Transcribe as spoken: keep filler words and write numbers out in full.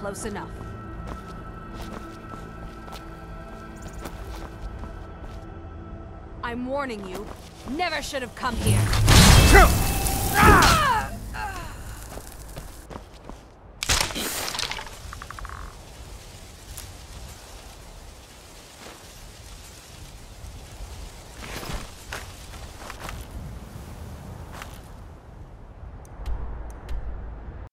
close enough. I'm warning you, never should have come here. Ah!